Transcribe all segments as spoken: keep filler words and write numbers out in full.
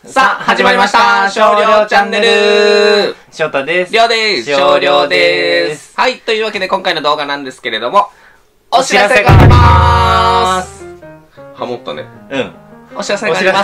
さあ、始まりました少量チャンネル。 翔太です。 りょうです。少量です。はい、というわけで今回の動画なんですけれども、お知らせがあります。ハモったね。 うん。 お知らせがあります。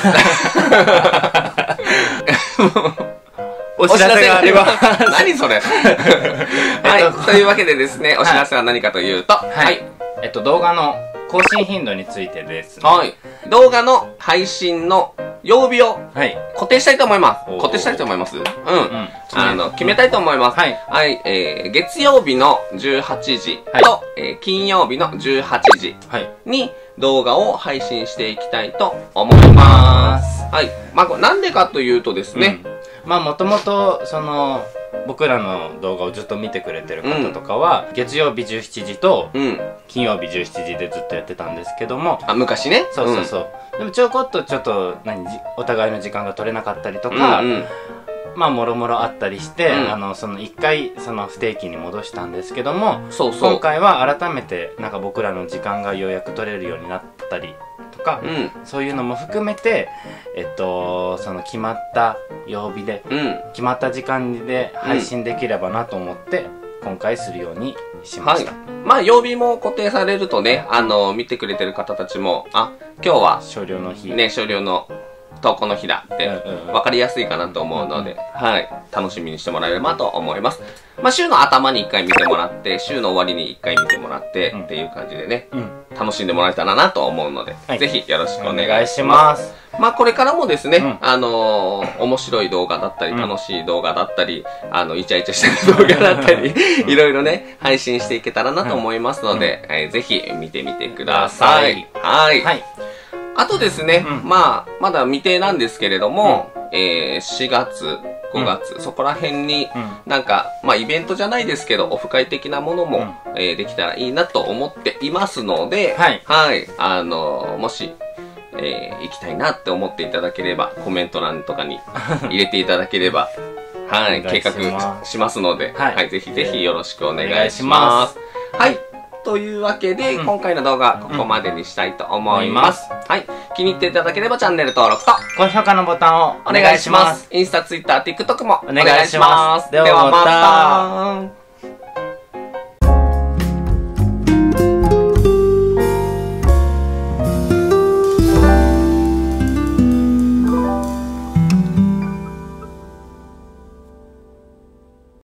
お知らせがあります。 何それ。はい、というわけでですね、お知らせは何かというと、はい。 えっと、動画の更新頻度についてですね。 はい。動画の配信の曜日を固定したいと思います。固定したいと思います。うん。あの、決めたいと思います。はい。はい。えー、月曜日のじゅうはちじと、えー、金曜日のじゅうはちじに動画を配信していきたいと思います。はい。まあ、なんでかというとですね。 まあ、もともと、その、僕らの動画をずっと見てくれてる方とかは、うん、月曜日じゅうしちじと、うん、金曜日じゅうしちじでずっとやってたんですけども、 あ、昔ね。 そうそうそう。うん、でもちょこっとちょっと何お互いの時間が取れなかったりとか、うんうん、まあもろもろあったりして、うん、あのその一回その不定期に戻したんですけども、そうそう、今回は改めてなんか僕らの時間がようやく取れるようになったりとか、うん、そういうのも含めて、えっとその決まった曜日で、うん、決まった時間で配信できればなと思って、うん、今回するようにしました。はい、 まあ曜日も固定されるとね、あの見てくれてる方たちも、あ、今日は少量の日ね、少量の投稿の日だって分かりやすいかなと思うので、はい、楽しみにしてもらえればと思います。まあ週の頭にいっかい見てもらって、週の終わりにいっかい見てもらって、うん、っていう感じでね、うん、楽しんでもらえたらなと思うので、はい、ぜひよろしくお願いします。まあこれからもですね、うん、あのー、面白い動画だったり、楽しい動画だったり、あの、イチャイチャしてる動画だったり、いろいろね、配信していけたらなと思いますので、うん、えー、ぜひ見てみてください。はい。はい。あとですね、うん、まあ、まだ未定なんですけれども、うん、えー、しがつ、ごがつ、うん、そこら辺に、なんか、まあ、イベントじゃないですけど、オフ会的なものも、うん、えー、できたらいいなと思っていますので、はい。はい。あのー、もし、えー、行きたいなって思っていただければ、コメント欄とかに入れていただければ、はい、計画しますので、はい、はい、ぜひぜひよろしくお願いします。はい。というわけで、うん、今回の動画はここまでにしたいと思います。うん、はい。気に入っていただければチャンネル登録と高評価のボタンをお願いします。 インスタ、ツイッター、ティックトックもお願いします。 ではまた。